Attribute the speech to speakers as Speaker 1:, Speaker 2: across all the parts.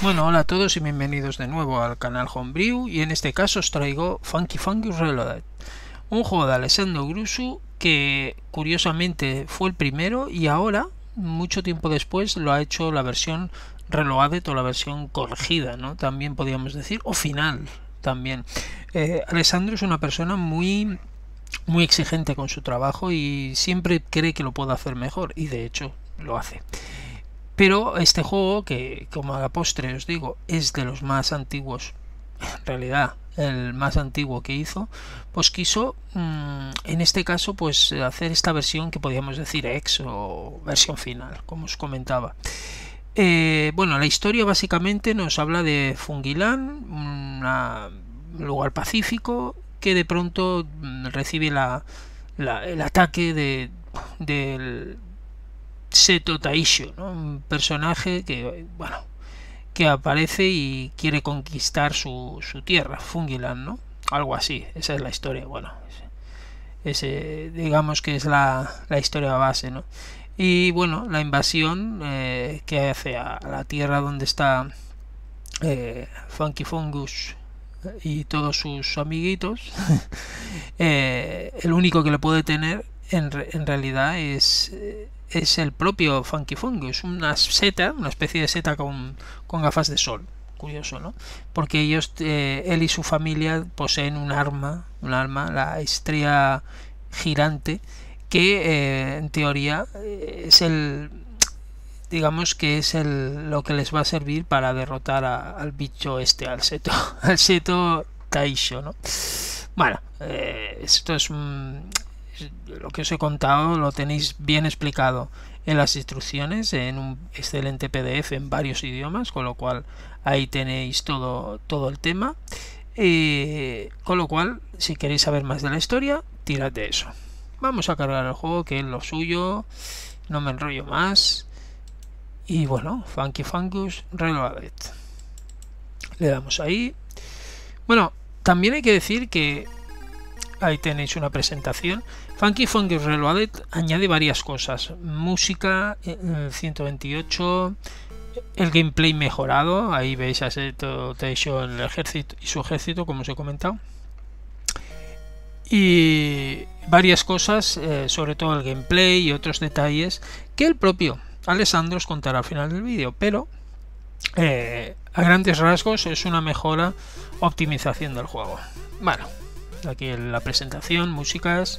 Speaker 1: Bueno, hola a todos y bienvenidos de nuevo al canal Homebrew, y en este caso os traigo Funky Fungus Reloaded, un juego de Alessandro Grusu que curiosamente fue el primero y ahora, mucho tiempo después, lo ha hecho la versión Reloaded o la versión corregida, ¿no? También podríamos decir, o final también. Alessandro es una persona muy exigente con su trabajo y siempre cree que lo puede hacer mejor, y de hecho lo hace. Pero este juego, que como a la postre os digo, es de los más antiguos, en realidad el más antiguo que hizo, pues quiso en este caso pues hacer esta versión que podríamos decir ex o versión final, como os comentaba. Bueno, la historia básicamente nos habla de Fungiland, un lugar pacífico que de pronto recibe el ataque del Seto Taisho, ¿no? Un personaje que, bueno, que aparece y quiere conquistar su tierra, Fungiland, ¿no? Algo así, esa es la historia, bueno, digamos que es la historia base, ¿no? Y bueno, la invasión que hace a la tierra donde está Funky Fungus y todos sus amiguitos, el único que le puede tener en realidad es el propio Funky Fungus, una especie de seta con gafas de sol. Curioso, ¿no? Porque ellos, él y su familia poseen un arma, la estrella girante, que en teoría es digamos que es lo que les va a servir para derrotar al bicho al Seto Taisho, ¿no? Bueno, esto es lo que os he contado, lo tenéis bien explicado en las instrucciones, en un excelente PDF en varios idiomas, con lo cual ahí tenéis todo el tema, con lo cual si queréis saber más de la historia, tirad de eso. Vamos a cargar el juego, que es lo suyo, no me enrollo más. Y bueno, Funky Fungus Reloaded, le damos ahí. Bueno, también hay que decir que ahí tenéis una presentación. Funky Fungus Reloaded añade varias cosas: música 128, el gameplay mejorado, ahí veis a Seto Taisho en el ejército y su ejército, como os he comentado, y varias cosas, sobre todo el gameplay y otros detalles que el propio Alessandro os contará al final del vídeo, pero a grandes rasgos es una mejora, optimización del juego. Bueno, aquí en la presentación, músicas.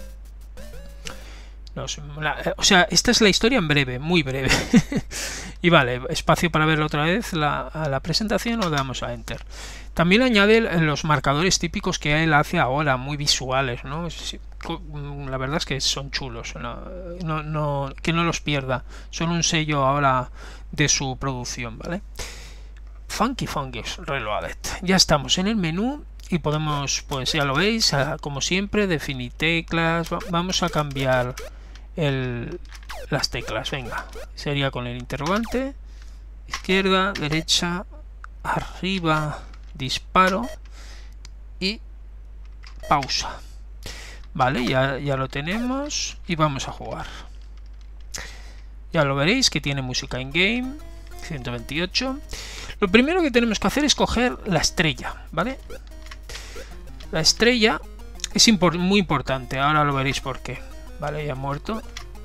Speaker 1: O sea, esta es la historia en breve, muy breve. Y vale, espacio para ver otra vez la presentación, o damos a Enter. También añade los marcadores típicos que él hace ahora, muy visuales, ¿no? La verdad es que son chulos, que no los pierda. Son un sello ahora de su producción, ¿vale? Funky Fungus Reloaded. Ya estamos en el menú y podemos, pues ya lo veis, como siempre, definir teclas. Vamos a cambiar las teclas, venga, sería con el interrogante, izquierda, derecha, arriba, disparo y pausa. Vale, ya lo tenemos y vamos a jugar. Ya lo veréis que tiene música in game 128. Lo primero que tenemos que hacer es coger la estrella, ¿vale? La estrella es muy importante, ahora lo veréis por qué. Vale, ya ha muerto.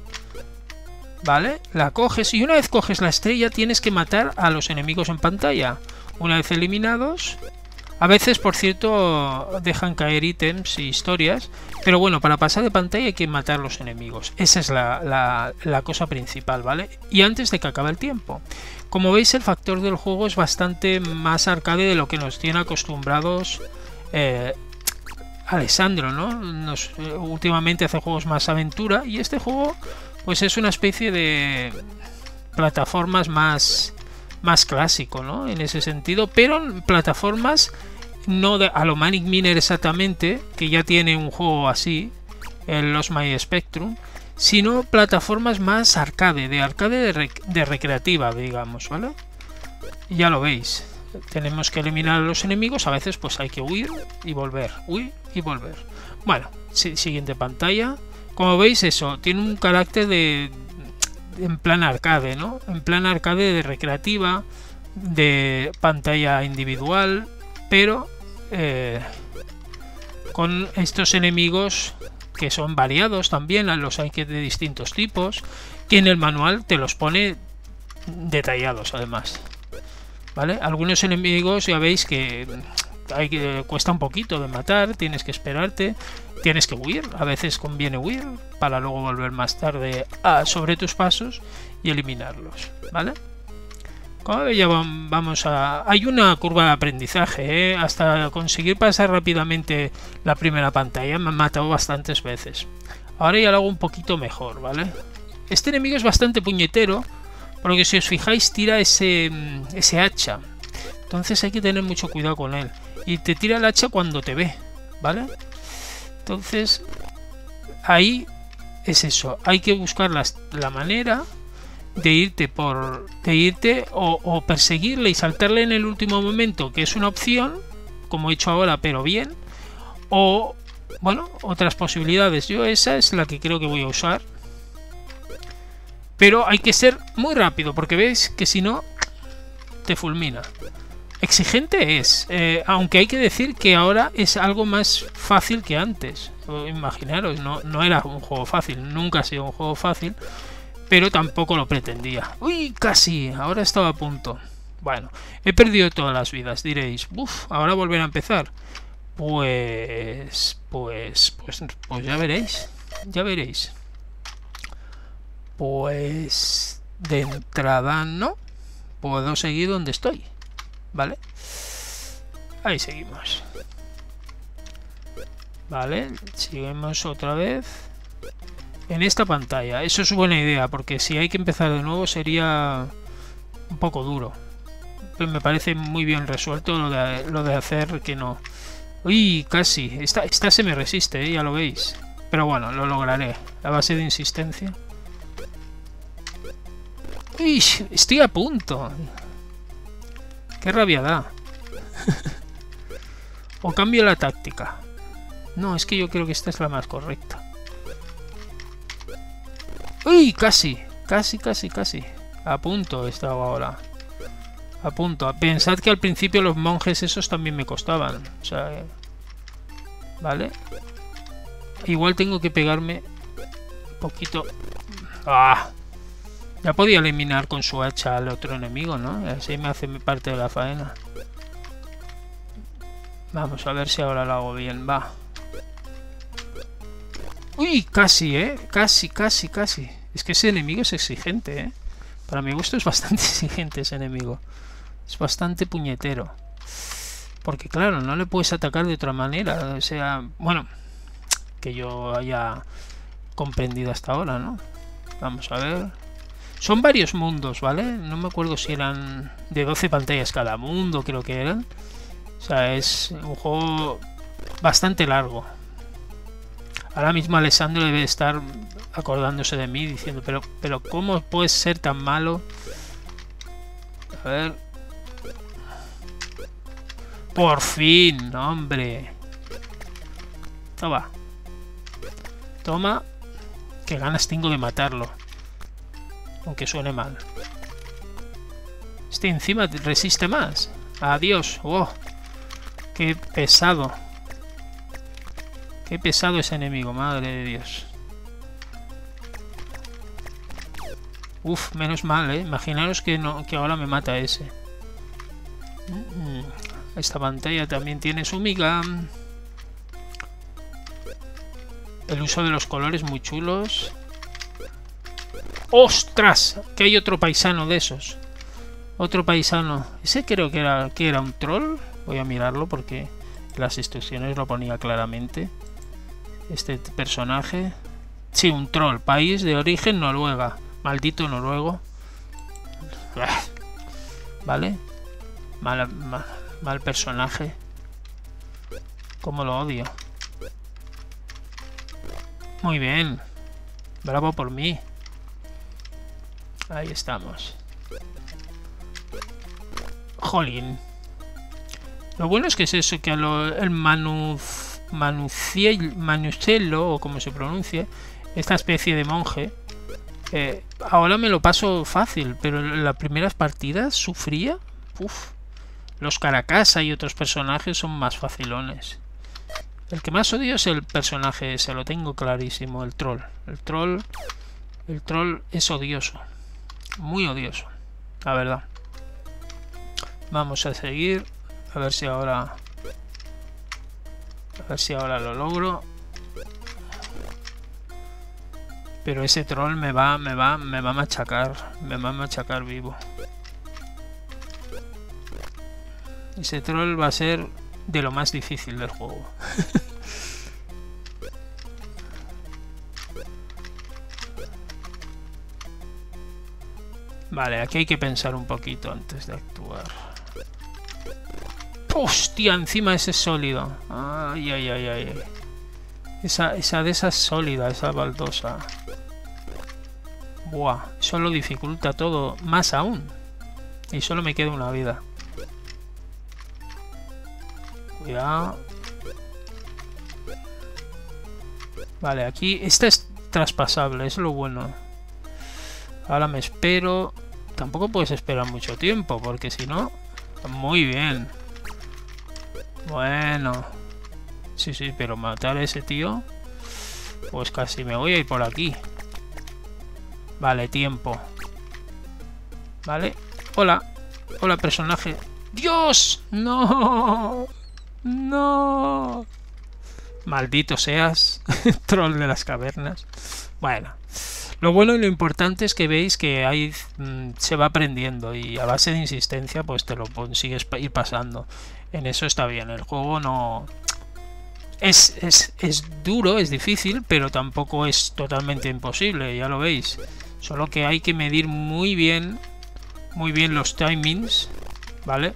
Speaker 1: Vale, la coges y una vez coges la estrella tienes que matar a los enemigos en pantalla. Una vez eliminados, a veces, por cierto, dejan caer ítems y historias, pero bueno, para pasar de pantalla hay que matar a los enemigos. Esa es la cosa principal, ¿vale? Y antes de que acabe el tiempo. Como veis, el factor del juego es bastante más arcade de lo que nos tiene acostumbrados Alessandro, ¿no? Últimamente hace juegos más aventura, y este juego pues es una especie de plataformas más clásico, ¿no? En ese sentido, pero plataformas no a lo Manic Miner exactamente, que ya tiene un juego así, el Lost My Spectrum, sino plataformas más arcade, de recreativa, digamos, ¿vale? Ya lo veis. Tenemos que eliminar a los enemigos, a veces pues hay que huir y volver, Bueno, siguiente pantalla. Como veis, eso tiene un carácter en plan arcade, ¿no? En plan arcade de recreativa, de pantalla individual, pero con estos enemigos que son variados también, los hay que de distintos tipos, que en el manual te los pone detallados además, ¿vale? Algunos enemigos ya veis que cuesta un poquito de matar, tienes que esperarte, tienes que huir, a veces conviene huir para luego volver más tarde sobre tus pasos y eliminarlos, ¿vale? Como ya vamos hay una curva de aprendizaje, hasta conseguir pasar rápidamente la primera pantalla me han matado bastantes veces. Ahora ya lo hago un poquito mejor, ¿vale? Este enemigo es bastante puñetero, porque si os fijáis tira ese hacha. Entonces hay que tener mucho cuidado con él. Y te tira el hacha cuando te ve, ¿vale? Entonces ahí es eso. Hay que buscar la manera de irte o perseguirle y saltarle en el último momento, que es una opción, como he hecho ahora, pero bien. O, bueno, otras posibilidades. Yo esa es la que creo que voy a usar. Pero hay que ser muy rápido, porque veis que si no, te fulmina. Exigente es, aunque hay que decir que ahora es algo más fácil que antes. Imaginaros, no era un juego fácil, nunca ha sido un juego fácil, pero tampoco lo pretendía. Uy, casi, ahora estaba a punto. Bueno, he perdido todas las vidas, diréis, uff, ahora volver a empezar. Pues ya veréis, ya veréis. Pues de entrada no puedo seguir donde estoy, ¿vale? Ahí seguimos. Vale, seguimos otra vez en esta pantalla. Eso es buena idea, porque si hay que empezar de nuevo sería un poco duro. Pero me parece muy bien resuelto lo de hacer que no. Uy, casi. Esta se me resiste, ya lo veis. Pero bueno, lo lograré. A base de insistencia. Uy, estoy a punto. Qué rabia da. O cambio la táctica. No, es que yo creo que esta es la más correcta. Uy, casi. Casi. A punto he estado ahora. A punto. Pensad que al principio los monjes esos también me costaban. O sea... ¿Vale? Igual tengo que pegarme un poquito... ¡Ah! Ya podía eliminar con su hacha al otro enemigo, ¿no? Así me hace parte de la faena. Vamos a ver si ahora lo hago bien. Va. Uy, casi, Casi. Es que ese enemigo es exigente, Para mi gusto es bastante exigente ese enemigo. Es bastante puñetero. Porque claro, no le puedes atacar de otra manera. O sea, bueno, que yo haya comprendido hasta ahora, ¿no? Vamos a ver. Son varios mundos, ¿vale? No me acuerdo si eran de 12 pantallas cada mundo, creo que eran. O sea, es un juego bastante largo. Ahora mismo Alessandro debe estar acordándose de mí diciendo, pero ¿cómo puedes ser tan malo? A ver. Por fin, hombre. Toma. Qué ganas tengo de matarlo. Aunque suene mal. Este encima resiste más. Adiós. Oh, qué pesado. Qué pesado ese enemigo, madre de Dios. Uf, menos mal, Imaginaros que ahora me mata ese. Esta pantalla también tiene su miga. El uso de los colores muy chulos. ¡Ostras! Que hay otro paisano de esos. Otro paisano. Ese creo que era un troll. Voy a mirarlo porque las instrucciones lo ponía claramente. Este personaje. Sí, un troll. País de origen Noruega. Maldito noruego. Vale. Mal personaje. Cómo lo odio. Muy bien. Bravo por mí. Ahí estamos. Jolín. Lo bueno es que es eso, que el Manucello, o como se pronuncie, esta especie de monje, ahora me lo paso fácil, pero en las primeras partidas sufría uf, los Caracasa y otros personajes son más facilones. El que más odio es el personaje ese, lo tengo clarísimo, el troll. El troll es odioso, muy odioso, la verdad. Vamos a seguir, a ver si ahora lo logro. Pero ese troll me va a machacar vivo. Ese troll va a ser de lo más difícil del juego. Vale, aquí hay que pensar un poquito antes de actuar. ¡Hostia! Encima ese es sólido. Ay, ay, ay, ay. Esa de esas sólida, esa baldosa. Buah, eso lo dificulta todo más aún. Y solo me queda una vida. Cuidado. Vale, aquí esta es traspasable, es lo bueno. Ahora me espero. Tampoco puedes esperar mucho tiempo, porque si no... Muy bien. Bueno. Sí, sí, pero matar a ese tío... Pues casi me voy a ir por aquí. Vale, tiempo. Vale. Hola. Hola, personaje. ¡Dios! ¡No! ¡No! Maldito seas. Troll de las cavernas. Bueno. Lo bueno y lo importante es que veis que ahí se va aprendiendo y a base de insistencia pues te lo consigues ir pasando. En eso está bien. El juego no... Es duro, es difícil, pero tampoco es totalmente imposible, ya lo veis. Solo que hay que medir muy bien los timings, ¿vale?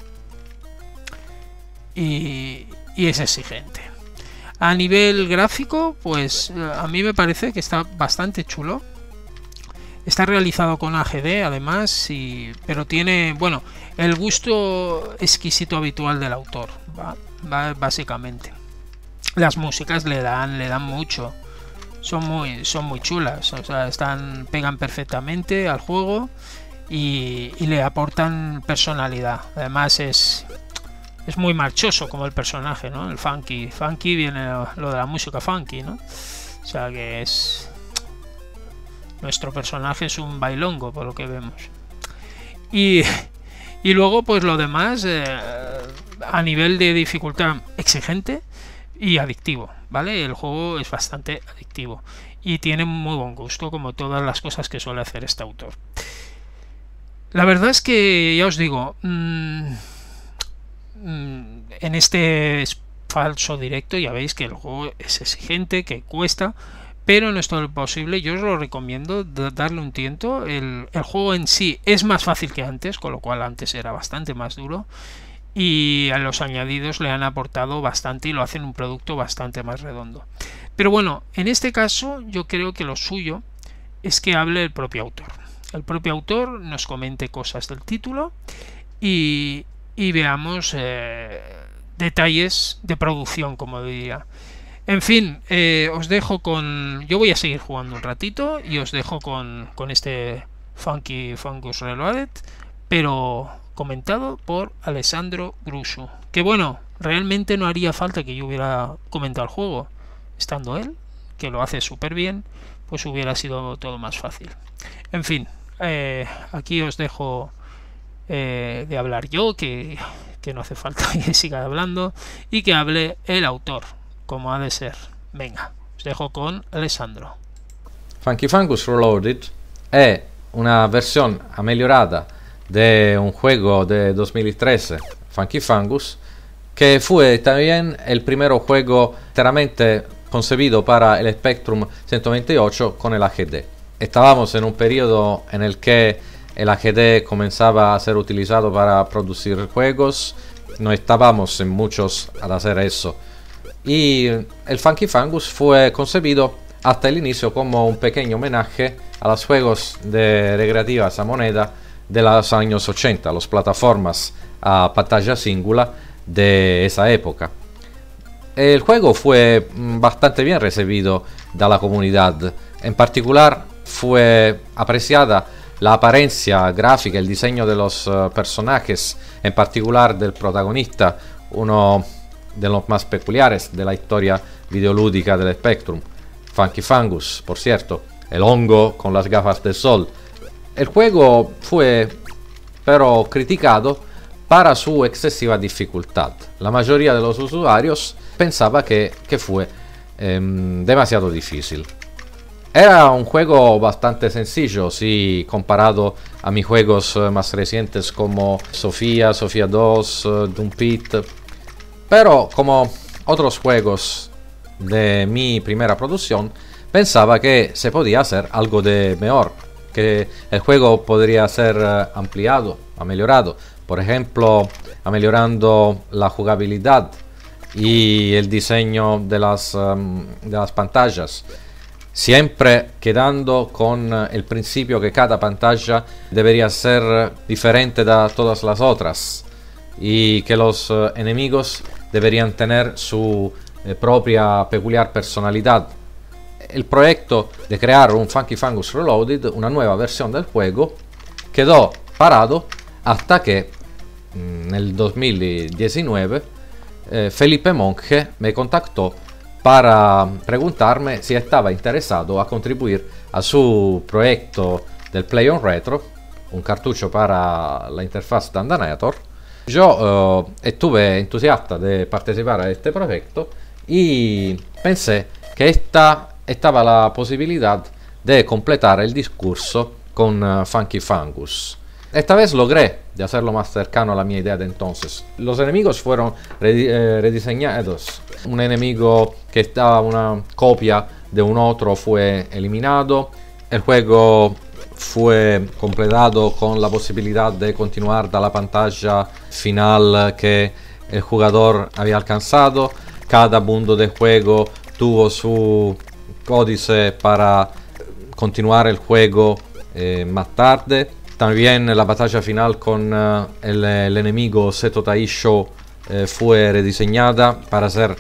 Speaker 1: Y es exigente. A nivel gráfico, pues a mí me parece que está bastante chulo. Está realizado con AGD además, pero tiene, bueno, el gusto exquisito habitual del autor, básicamente. Las músicas le dan mucho, son muy chulas, o sea, pegan perfectamente al juego y le aportan personalidad. Además es muy marchoso como el personaje, ¿no? El funky viene lo de la música funky, ¿no? O sea que es... Nuestro personaje es un bailongo, por lo que vemos. Y luego, pues lo demás, a nivel de dificultad exigente y adictivo, ¿vale? El juego es bastante adictivo y tiene muy buen gusto, como todas las cosas que suele hacer este autor. La verdad es que, ya os digo, en este falso directo ya veis que el juego es exigente, que cuesta... Pero no es todo lo posible, yo os lo recomiendo darle un tiento. El juego en sí es más fácil que antes, con lo cual antes era bastante más duro. Y a los añadidos le han aportado bastante y lo hacen un producto bastante más redondo. Pero bueno, en este caso yo creo que lo suyo es que hable el propio autor. El propio autor nos comente cosas del título y veamos detalles de producción, como diría. En fin, os dejo con... Yo voy a seguir jugando un ratito y os dejo con este Funky Fungus Reloaded, pero comentado por Alessandro Grusu. Que bueno, realmente no haría falta que yo hubiera comentado el juego. Estando él, que lo hace súper bien, pues hubiera sido todo más fácil. En fin, aquí os dejo de hablar yo, que no hace falta que siga hablando, y que hable el autor, como ha de ser. Venga, os dejo con Alessandro.
Speaker 2: Funky Fungus Reloaded è una versión mejorada de un juego de 2013, Funky Fungus, que fue también el primer juego enteramente concebido para el Spectrum 128 con el AGD. Estábamos en un periodo en el que el AGD comenzaba a ser utilizado para producir juegos, no estábamos en muchos a hacer eso. Y el Funky Fungus fue concebido hasta el inicio como un pequeño homenaje a los juegos de recreativas a moneda de los años 80, las plataformas a pantalla singular de esa época. El juego fue bastante bien recibido de la comunidad, en particular fue apreciada la apariencia gráfica, el diseño de los personajes, en particular del protagonista, uno de los más peculiares de la historia videolúdica del Spectrum, Funky Fungus, por cierto, el hongo con las gafas de sol. El juego fue pero criticado para su excesiva dificultad. La mayoría de los usuarios pensaba que fue demasiado difícil. Era un juego bastante sencillo si comparado a mis juegos más recientes como Sofía 2, Doom Pit, pero como otros juegos de mi primera producción, pensaba que se podía hacer algo de mejor, que el juego podría ser ampliado, mejorado, por ejemplo, mejorando la jugabilidad y el diseño de las pantallas, siempre quedando con el principio que cada pantalla debería ser diferente de todas las otras y que los enemigos deberían tener su propia peculiar personalidad. El proyecto de crear un Funky Fungus Reloaded, una nueva versión del juego, quedó parado hasta que en el 2019 Felipe Monge me contactó para preguntarme si estaba interesado a contribuir a su proyecto del Play on Retro, un cartucho para la interfaz Dandanator. Yo estuve entusiasta de participar a este proyecto y pensé que estaba la posibilidad de completar el discurso con Funky Fungus. Esta vez logré de hacerlo más cercano a la mía idea de entonces. Los enemigos fueron rediseñados. Un enemigo que estaba una copia de un otro fue eliminado. El juego fue completado con la posibilidad de continuar de la pantalla final que el jugador había alcanzado. Cada mundo de juego tuvo su códice para continuar el juego más tarde. También la batalla final con el enemigo Seto Taisho fue rediseñada para ser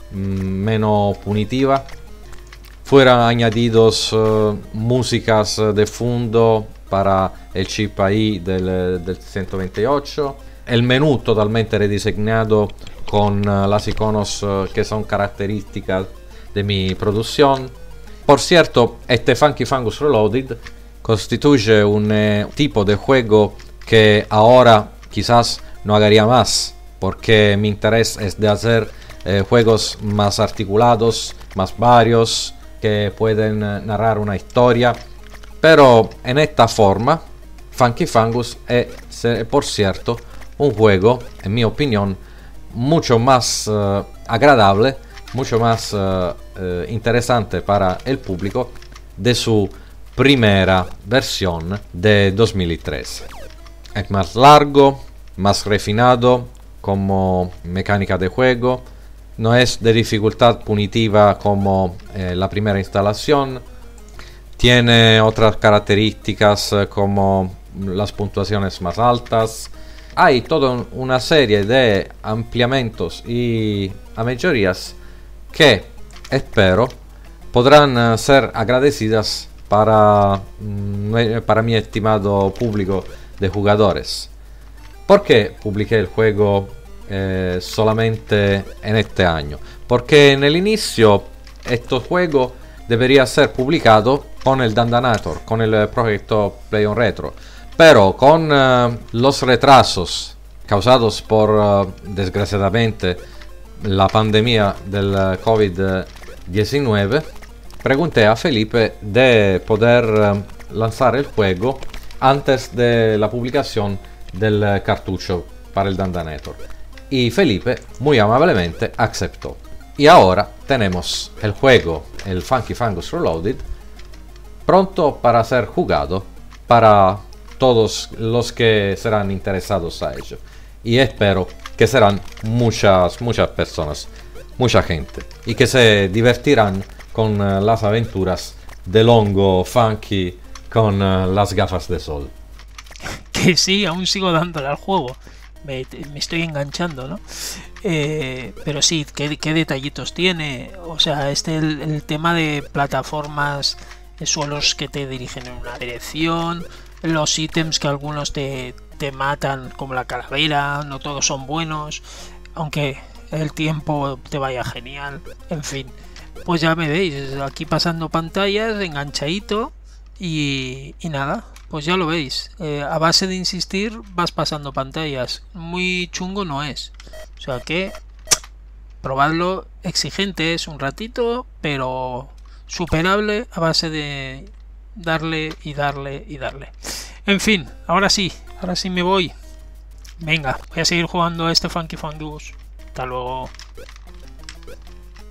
Speaker 2: menos punitiva. Fueron añadidos músicas de fondo para el chip AI del 128. El menú totalmente rediseñado con las iconos que son características de mi producción. Por cierto, este Funky Fungus Reloaded constituye un tipo de juego que ahora quizás no haría más, porque mi interés es de hacer juegos más articulados, más varios, que pueden narrar una historia. Pero en esta forma, Funky Fungus es, por cierto, un juego, en mi opinión, mucho más agradable, mucho más interesante para el público de su primera versión de 2013. Es más largo, más refinado como mecánica de juego, no es de dificultad punitiva como la primera instalación, tiene otras características como las puntuaciones más altas. Hay toda una serie de ampliamientos y mejorías que espero podrán ser agradecidas para mi estimado público de jugadores. ¿Por qué publiqué el juego solamente en este año? Porque en el inicio este juego debería ser publicado con el Dandanator, con el proyecto Play on Retro, pero con los retrasos causados por desgraciadamente la pandemia del COVID-19, pregunté a Felipe de poder lanzar el juego antes de la publicación del cartucho para el Dandanator. Y Felipe muy amablemente aceptó. Y ahora tenemos el juego, el Funky Fungus Reloaded, pronto para ser jugado para todos los que serán interesados a ello. Y espero que serán muchas personas, mucha gente, y que se divertirán con las aventuras del hongo Funky con las gafas de sol.
Speaker 1: Que sí, aún sigo dándole al juego. Me estoy enganchando, ¿no? Pero sí, ¿qué detallitos tiene? O sea, el tema de plataformas, suelos que te dirigen en una dirección, los ítems que algunos te matan, como la calavera, no todos son buenos, aunque el tiempo te vaya genial, en fin. Pues ya me veis, aquí pasando pantallas, enganchadito y nada, pues ya lo veis. A base de insistir vas pasando pantallas, muy chungo no es. O sea que probadlo, exigente es un ratito, pero superable a base de darle y darle y darle. En fin, ahora sí me voy. Venga, voy a seguir jugando a este Funky Fungus. Hasta luego.